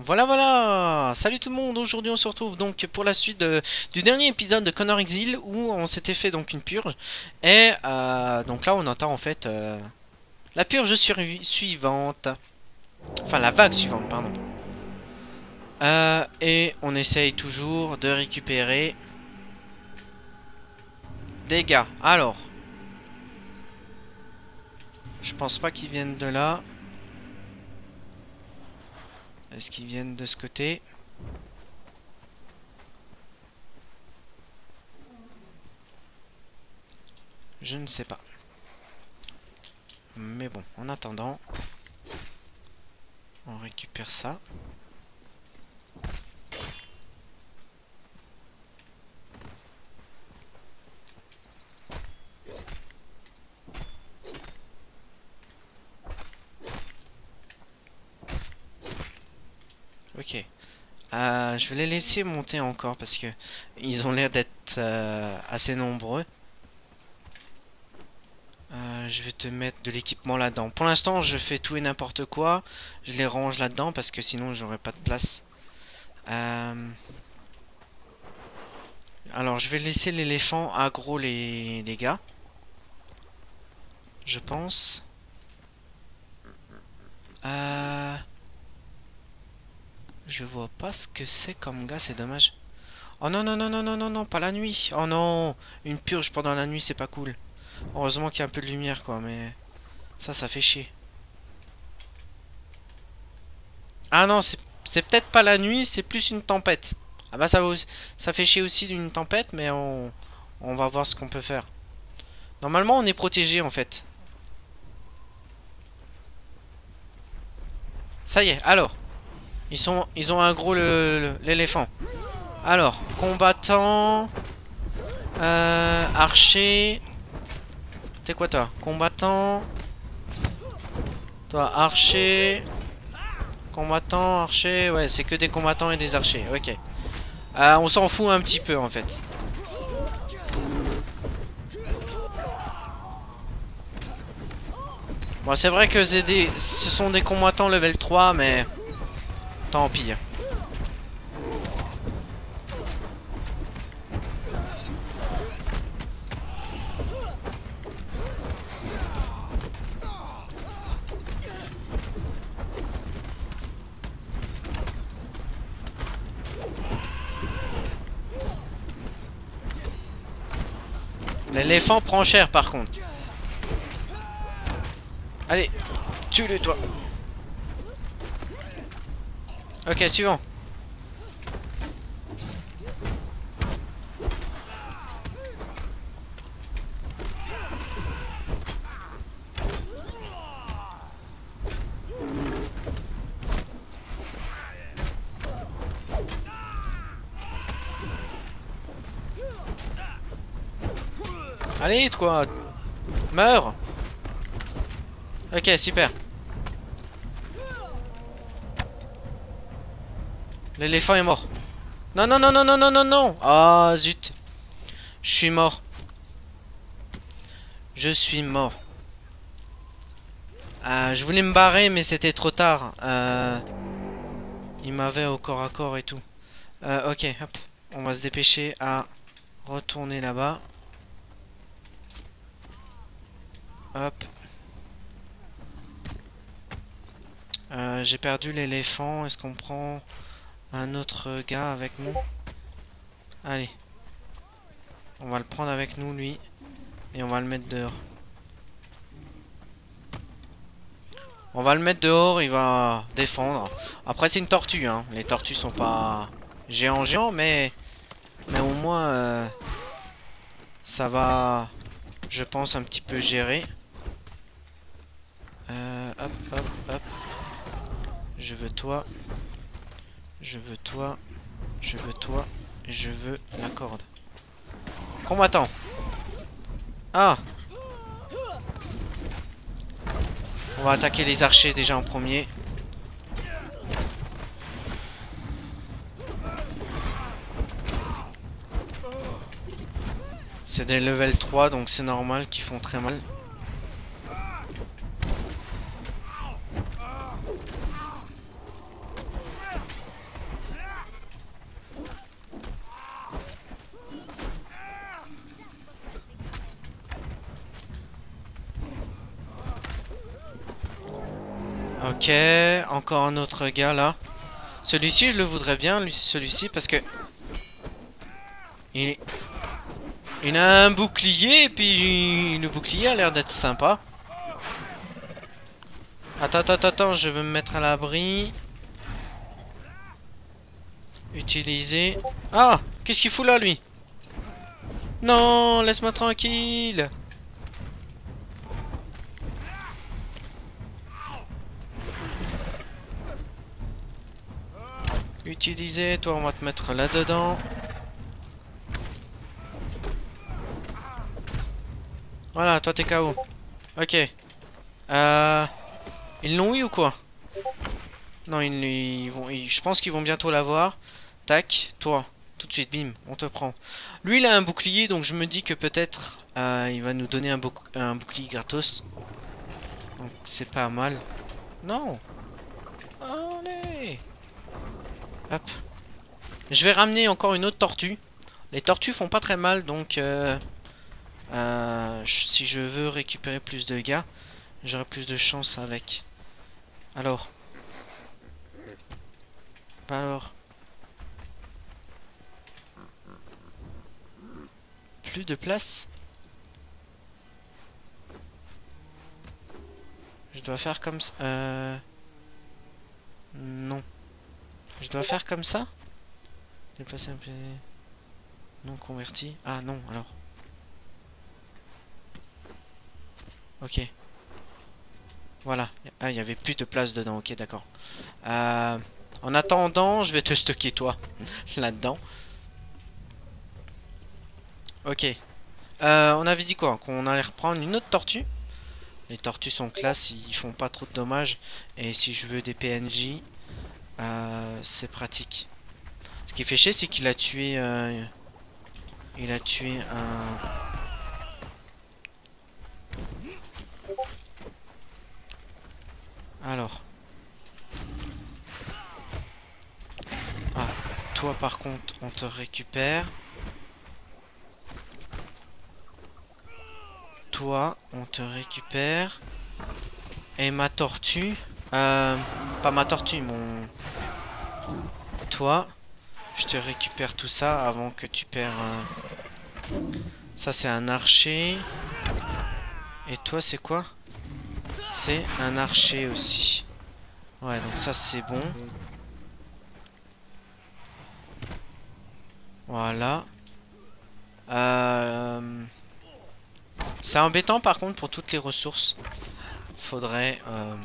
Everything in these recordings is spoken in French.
Voilà, voilà. Salut tout le monde. Aujourd'hui on se retrouve donc pour la suite du dernier épisode de Connor Exil où on s'était fait donc une purge. Et donc là on entend en fait la purge suivante. Enfin la vague suivante, pardon. Et on essaye toujours de récupérer des gars. Alors, je pense pas qu'ils viennent de là. Est-ce qu'ils viennent de ce côté? Je ne sais pas. Mais bon, en attendant, on récupère ça. Ok. Je vais les laisser monter encore parce que ils ont l'air d'être assez nombreux. Je vais te mettre de l'équipement là-dedans. Pour l'instant, je fais tout et n'importe quoi. Je les range là-dedans parce que sinon, j'aurais pas de place. Alors, je vais laisser l'éléphant aggro les gars. Je pense. Je vois pas ce que c'est comme gars, c'est dommage. Oh non, non, non, non, non, non, non, pas la nuit. Oh non, une purge pendant la nuit, c'est pas cool. Heureusement qu'il y a un peu de lumière, quoi, mais ça fait chier. Ah non, c'est peut-être pas la nuit, c'est plus une tempête. Ah bah ça fait chier aussi d'une tempête, mais on va voir ce qu'on peut faire. Normalement, on est protégé en fait. Ça y est, alors. Ils ont un gros l'éléphant. Alors, combattant, archer. T'es quoi toi? Combattant. Toi, archer. Combattant, archer. Ouais, c'est que des combattants et des archers. Ok. On s'en fout un petit peu en fait. Bon, c'est vrai que ce sont des combattants level 3, mais tant pis. L'éléphant prend cher par contre. Allez, tue-le toi. Ok, suivant. Allez, toi. Meurs. Ok, super. L'éléphant est mort. Non, non, non, non, non, non, non, non. Ah, zut. Je suis mort. Je suis mort. Je voulais me barrer, mais c'était trop tard. Il m'avait au corps à corps et tout. Ok, hop. On va se dépêcher à retourner là-bas. Hop. J'ai perdu l'éléphant. Est-ce qu'on prend un autre gars avec nous? Allez. On va le prendre avec nous, lui. Et on va le mettre dehors. On va le mettre dehors, il va défendre. Après, c'est une tortue, hein. Les tortues sont pas géants, mais au moins, ça va, je pense, un petit peu gérer. Hop, hop, hop. Je veux toi. Je veux toi. Je veux toi. Je veux la corde. Combattant. Ah! On va attaquer les archers déjà en premier. C'est des level 3, donc c'est normal qu'ils font très mal. Ok, encore un autre gars là. Celui-ci, je le voudrais bien, celui-ci, parce que... Il... il a un bouclier, et puis le bouclier a l'air d'être sympa. Attends, je veux me mettre à l'abri. Utiliser... Ah! Qu'est-ce qu'il fout là, lui? Non, laisse-moi tranquille. Utiliser, toi on va te mettre là-dedans. Voilà, toi t'es KO. Ok. Ils l'ont eu ou quoi? Non, je pense qu'ils vont bientôt l'avoir. Tac, toi, tout de suite, bim, on te prend. Lui il a un bouclier, donc je me dis que peut-être il va nous donner un bouclier gratos. Donc c'est pas mal. Non. Allez. Hop. Je vais ramener encore une autre tortue. Les tortues font pas très mal, donc si je veux récupérer plus de gars, j'aurai plus de chance avec. Alors. Bah alors. Plus de place. Je dois faire comme ça. Non. Je dois faire comme ça. Déplacer un peu. Non converti. Ah non, alors. Ok. Voilà. Ah, il y avait plus de place dedans. Ok, d'accord. En attendant, je vais te stocker toi. Là-dedans. Ok. On avait dit quoi? Qu'on allait reprendre une autre tortue. Les tortues sont classe, ils font pas trop de dommages. Et si je veux des PNJ, c'est pratique. Ce qui fait chier, c'est qu'il a tué... il a tué un... Alors. Ah, toi par contre, on te récupère. Toi, on te récupère. Et ma tortue... pas ma tortue, mon... Toi, je te récupère tout ça avant que tu perds... Ça, c'est un archer. Et toi, c'est quoi? C'est un archer aussi. Ouais, donc ça, c'est bon. Voilà. C'est embêtant, par contre, pour toutes les ressources. Faudrait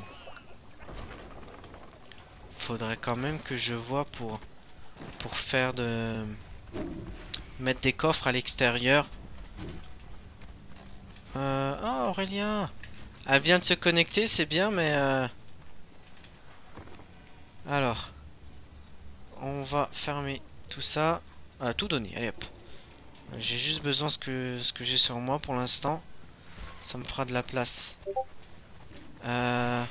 quand même que je vois pour faire de... mettre des coffres à l'extérieur. Oh, Aurélien! Elle vient de se connecter, c'est bien, mais... Alors... On va fermer tout ça. Tout donner, allez hop. J'ai juste besoin de ce que j'ai sur moi pour l'instant. Ça me fera de la place. Le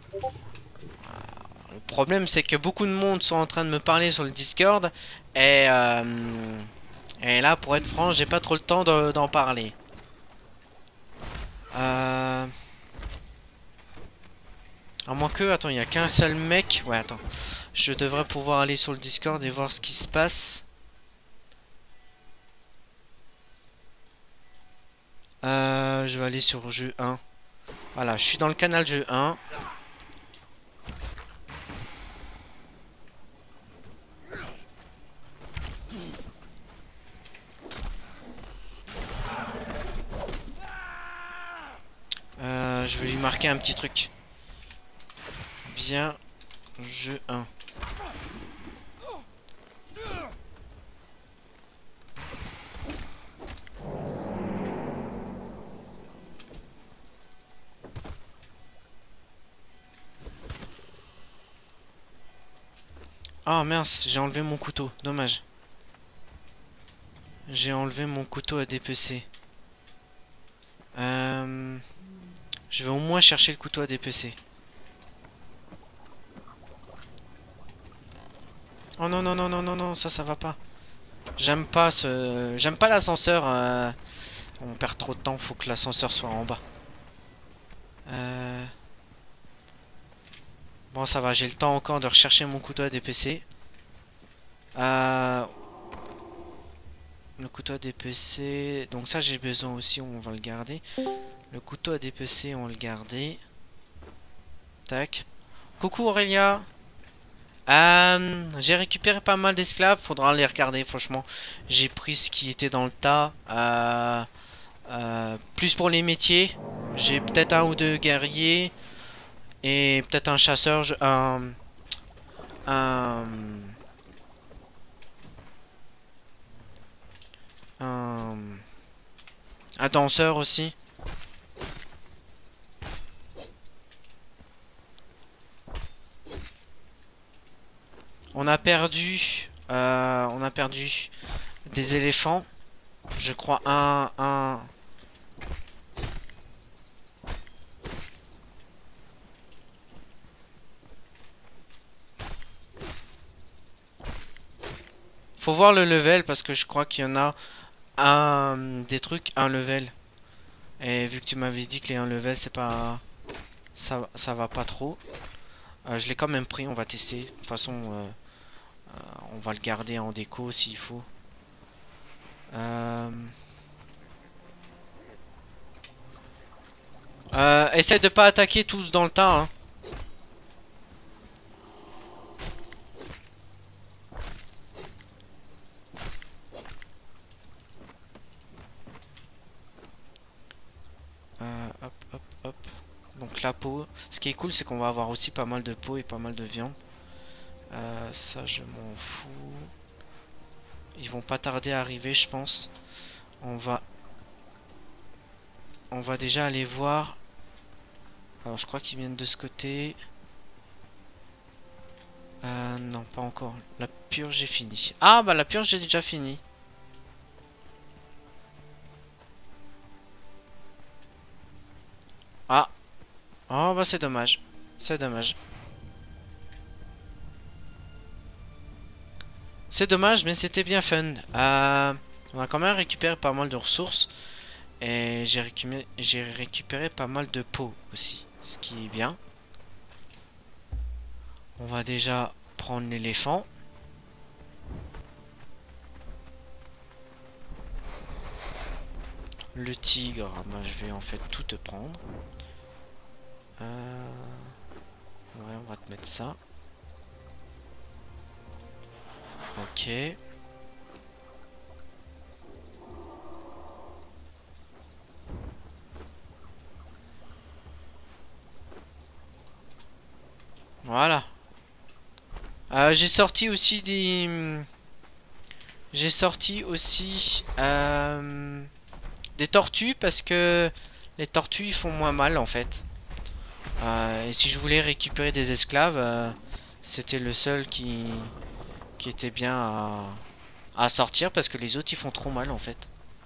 problème, c'est que beaucoup de monde sont en train de me parler sur le Discord. Et là, pour être franc, j'ai pas trop le temps d'en parler. À moins que... Attends, il n'y a qu'un seul mec. Ouais, attends. Je devrais pouvoir aller sur le Discord et voir ce qui se passe. Je vais aller sur jeu 1. Voilà, je suis dans le canal jeu 1. Je vais lui marquer un petit truc. Bien, jeu 1. Ah mince, j'ai enlevé mon couteau, dommage. J'ai enlevé mon couteau à dépecer. Je vais au moins chercher le couteau à dépecer. Oh non, non, non, non, non, non, ça va pas. J'aime pas l'ascenseur. On perd trop de temps, faut que l'ascenseur soit en bas. Bon, ça va, j'ai le temps encore de rechercher mon couteau à DPC. Euh, le couteau à DPC... Donc ça, j'ai besoin aussi, on va le garder. Le couteau à DPC, on va le garder. Tac. Coucou Aurélia. J'ai récupéré pas mal d'esclaves, faudra les regarder franchement. J'ai pris ce qui était dans le tas. Plus pour les métiers. J'ai peut-être un ou deux guerriers. Et peut-être un chasseur. Un, un, un danseur aussi. On a perdu des éléphants. Je crois un. Faut voir le level parce que je crois qu'il y en a des trucs un level. Et vu que tu m'avais dit que les 1 level c'est pas ça va pas trop. Je l'ai quand même pris, on va tester. De toute façon on va le garder en déco s'il faut. Essaye de pas attaquer tous dans le tas hein. Hop, hop, hop. Donc la peau. Ce qui est cool, c'est qu'on va avoir aussi pas mal de peau et pas mal de viande. Ça, je m'en fous. Ils vont pas tarder à arriver, je pense. On va... On va déjà aller voir. Alors, je crois qu'ils viennent de ce côté. Non, pas encore. La purge, j'ai fini. Ah, bah la purge, j'ai déjà fini. Ah. Oh, bah c'est dommage. C'est dommage. C'est dommage, mais c'était bien fun. On a quand même récupéré pas mal de ressources. Et j'ai récupéré pas mal de peau aussi. Ce qui est bien. On va déjà prendre l'éléphant. Le tigre, bah, je vais en fait tout te prendre. Ouais, on va te mettre ça. Ok. Voilà. J'ai sorti aussi des... J'ai sorti aussi des tortues parce que les tortues ils font moins mal en fait. Et si je voulais récupérer des esclaves, c'était le seul qui était bien à sortir parce que les autres ils font trop mal en fait.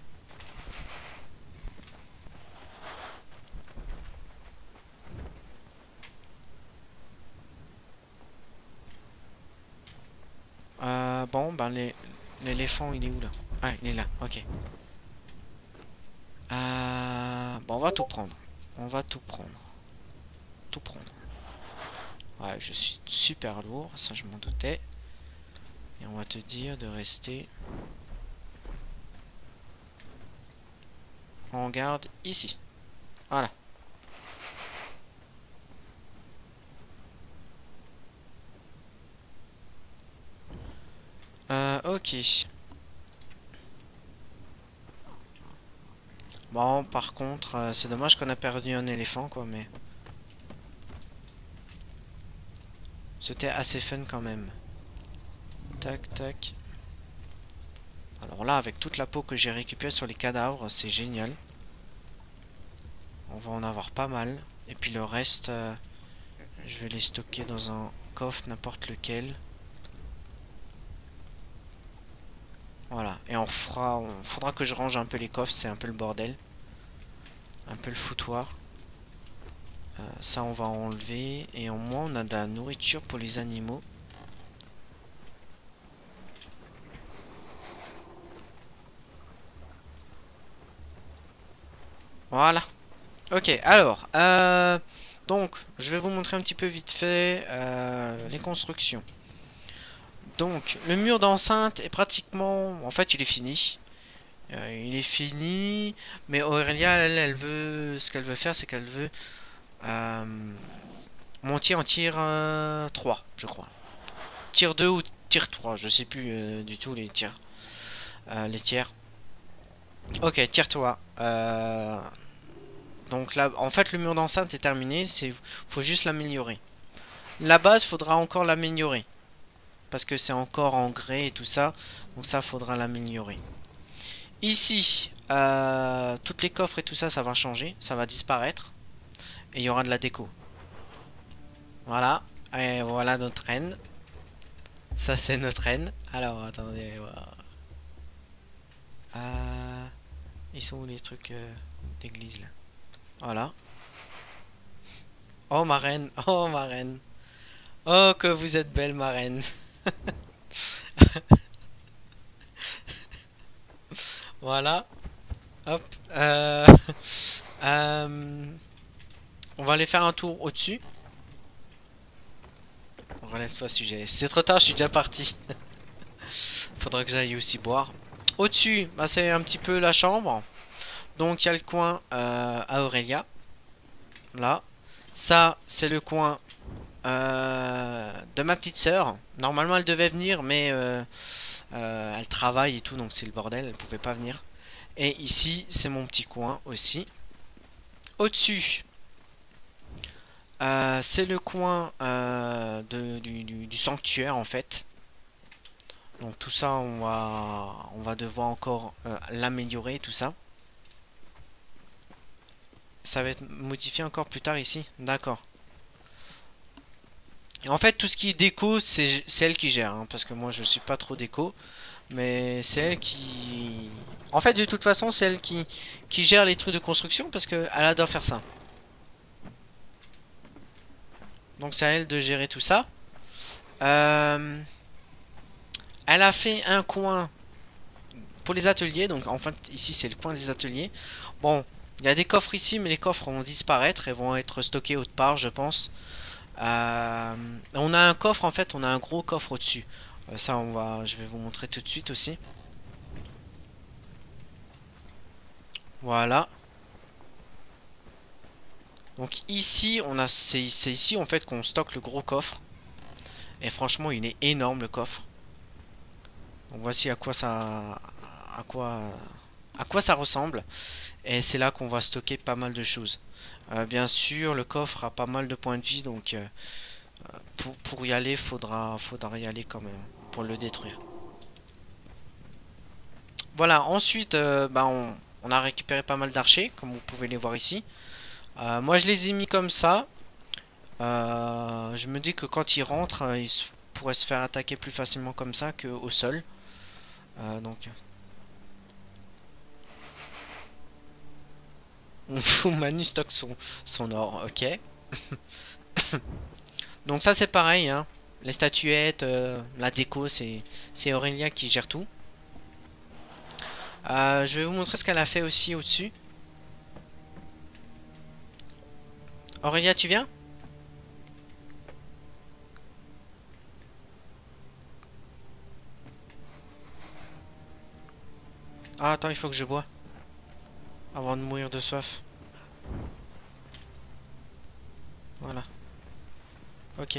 Bon, ben l'éléphant il est où là? Ah, il est là, ok. Bon, on va tout prendre. On va tout prendre. Tout prendre. Ouais, je suis super lourd, ça je m'en doutais. Et on va te dire de rester en garde ici. Voilà. Ok. Bon, par contre, c'est dommage qu'on a perdu un éléphant, quoi, mais... C'était assez fun quand même. Tac, tac. Alors là, avec toute la peau que j'ai récupérée sur les cadavres, c'est génial. On va en avoir pas mal. Et puis le reste, je vais les stocker dans un coffre, n'importe lequel. Voilà. Et faudra que je range un peu les coffres, c'est un peu le bordel. Un peu le foutoir. Ça, on va enlever. Et au moins, on a de la nourriture pour les animaux. Voilà. Ok, alors, Donc, je vais vous montrer un petit peu vite fait les constructions. Donc, le mur d'enceinte est pratiquement... En fait, il est fini. Il est fini. Mais Aurélia, elle veut... Ce qu'elle veut faire, c'est qu'elle veut... monter en tir 3, je crois. Tir 2 ou tir 3, je sais plus du tout les tirs. Les tiers. Ok, tir 3. Donc là, en fait, le mur d'enceinte est terminé. Faut juste l'améliorer. La base, faudra encore l'améliorer. Parce que c'est encore en grès et tout ça. Donc ça, faudra l'améliorer. Ici, toutes les coffres et tout ça, ça va changer. Ça va disparaître. Et il y aura de la déco. Voilà. Et voilà notre reine. Ça, c'est notre reine. Alors, attendez. Ils sont où les trucs d'église là? Voilà. Oh ma reine. Oh ma reine. Oh que vous êtes belle ma reine. Voilà. Hop. Euh, on va aller faire un tour au-dessus. Relève-toi sujet. C'est trop tard, je suis déjà parti. Faudra que j'aille aussi boire. Au-dessus, bah, c'est un petit peu la chambre. Donc il y a le coin à Aurélia. Là. Ça, c'est le coin de ma petite sœur. Normalement, elle devait venir, mais elle travaille et tout, donc c'est le bordel. Elle pouvait pas venir. Et ici, c'est mon petit coin aussi. Au-dessus, c'est le coin du sanctuaire en fait. Donc tout ça, on va devoir encore l'améliorer, tout ça. Ça va être modifié encore plus tard ici. D'accord. En fait, tout ce qui est déco, c'est elle qui gère. Hein, parce que moi, je suis pas trop déco. Mais c'est elle qui... En fait, de toute façon, c'est elle qui gère les trucs de construction. Parce qu'elle adore faire ça. Donc c'est à elle de gérer tout ça. Elle a fait un coin pour les ateliers. Donc en fait, ici, c'est le coin des ateliers. Bon, il y a des coffres ici, mais les coffres vont disparaître et vont être stockés autre part, je pense. On a un coffre, en fait, on a un gros coffre au-dessus. Ça, je vais vous montrer tout de suite aussi. Voilà. Donc ici, c'est ici en fait qu'on stocke le gros coffre. Et franchement, il est énorme le coffre. Donc voici à quoi ça ressemble. Et c'est là qu'on va stocker pas mal de choses. Bien sûr, le coffre a pas mal de points de vie, donc pour y aller, faudra y aller quand même pour le détruire. Voilà, ensuite, bah, on a récupéré pas mal d'archers, comme vous pouvez les voir ici. Moi, je les ai mis comme ça. Je me dis que quand ils rentrent, ils pourraient se faire attaquer plus facilement comme ça qu'au sol. Donc... Manu stocke son or, ok. Donc ça c'est pareil, hein. Les statuettes, la déco, c'est Aurélia qui gère tout. Je vais vous montrer ce qu'elle a fait aussi au-dessus. Aurélia, tu viens? Ah, attends, il faut que je bois. Avant de mourir de soif. Voilà. Ok.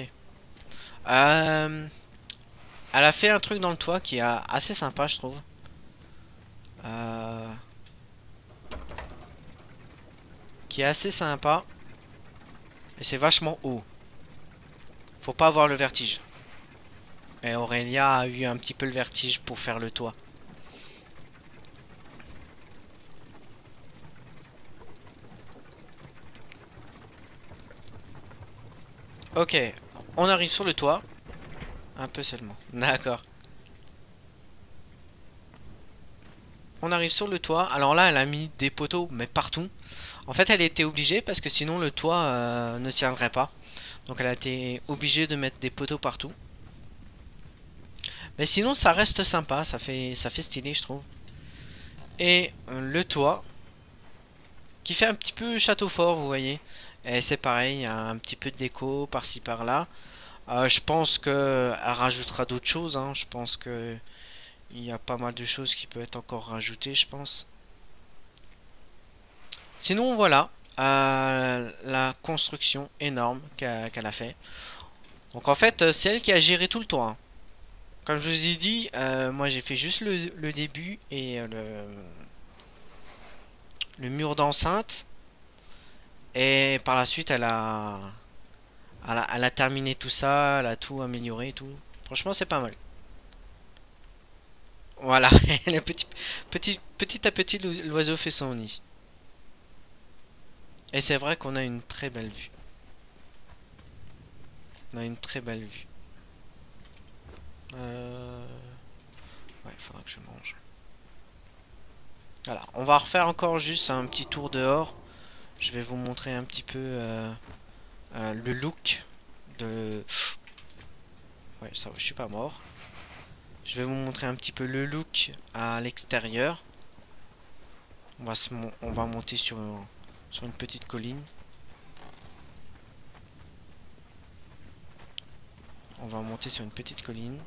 Elle a fait un truc dans le toit qui est assez sympa, je trouve. Qui est assez sympa. Et c'est vachement haut. Faut pas avoir le vertige. Et Aurélia a eu un petit peu le vertige pour faire le toit. Ok, on arrive sur le toit. Un peu seulement. D'accord. On arrive sur le toit. Alors là, elle a mis des poteaux, mais partout. En fait, elle était obligée parce que sinon le toit ne tiendrait pas. Donc elle a été obligée de mettre des poteaux partout. Mais sinon, ça reste sympa. Ça fait stylé, je trouve. Et le toit, qui fait un petit peu château fort, vous voyez. Et c'est pareil, il y a un petit peu de déco par-ci par-là. Je pense que elle rajoutera d'autres choses, hein. Je pense que il y a pas mal de choses qui peuvent être encore rajoutées, je pense. Sinon, voilà, la construction énorme qu'elle a fait. Donc en fait, c'est elle qui a géré tout le toit, hein. Comme je vous ai dit, moi j'ai fait juste le début et le mur d'enceinte. Et par la suite, elle a terminé tout ça, elle a tout amélioré et tout. Franchement, c'est pas mal. Voilà, le petit à petit, l'oiseau fait son nid. Et c'est vrai qu'on a une très belle vue. On a une très belle vue. Ouais, il faudra que je mange. Voilà, on va refaire encore juste un petit tour dehors. Je vais vous montrer un petit peu le look de... Ouais, ça va, je suis pas mort. Je vais vous montrer un petit peu le look à l'extérieur. On va monter sur une petite colline. On va monter sur une petite colline.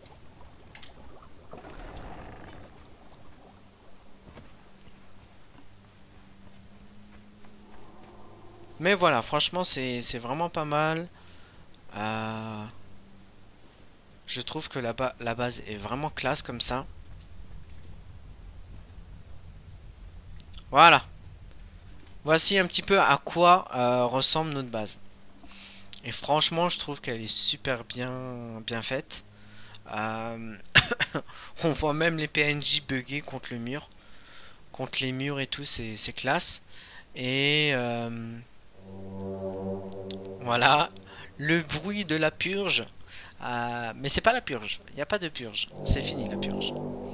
Mais voilà, franchement, c'est vraiment pas mal. Je trouve que la base est vraiment classe comme ça. Voilà. Voici un petit peu à quoi ressemble notre base. Et franchement, je trouve qu'elle est super bien faite. Euh, on voit même les PNJ bugger contre le mur. Contre les murs et tout, c'est classe. Et voilà. Le bruit de la purge. Mais c'est pas la purge. Il n'y a pas de purge. C'est fini la purge.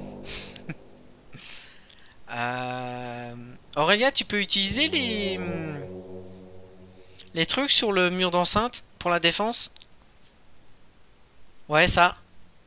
Aurélia, tu peux utiliser les trucs sur le mur d'enceinte pour la défense? Ouais, ça.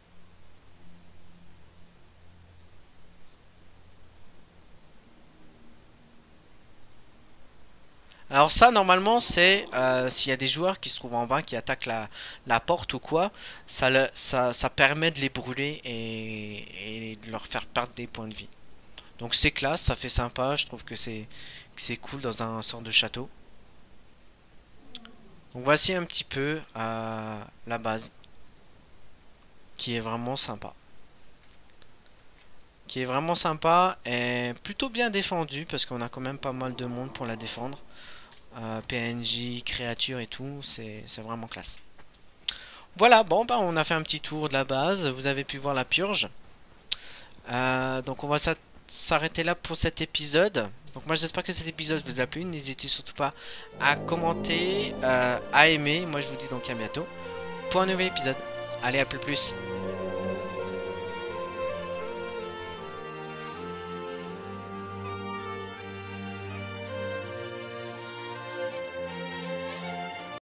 Alors ça, normalement, c'est s'il y a des joueurs qui se trouvent en bas, qui attaquent la porte ou quoi, ça permet de les brûler et de leur faire perdre des points de vie. Donc c'est classe, ça fait sympa, je trouve que c'est cool dans un sort de château. Donc voici un petit peu la base, qui est vraiment sympa. Qui est vraiment sympa et plutôt bien défendue, parce qu'on a quand même pas mal de monde pour la défendre. PNJ, créatures et tout, c'est vraiment classe. Voilà, bon bah on a fait un petit tour de la base, vous avez pu voir la purge. Donc on va s'arrêter là pour cet épisode. Donc moi j'espère que cet épisode vous a plu, n'hésitez surtout pas à commenter, à aimer. Moi je vous dis donc à bientôt pour un nouvel épisode. Allez, à plus.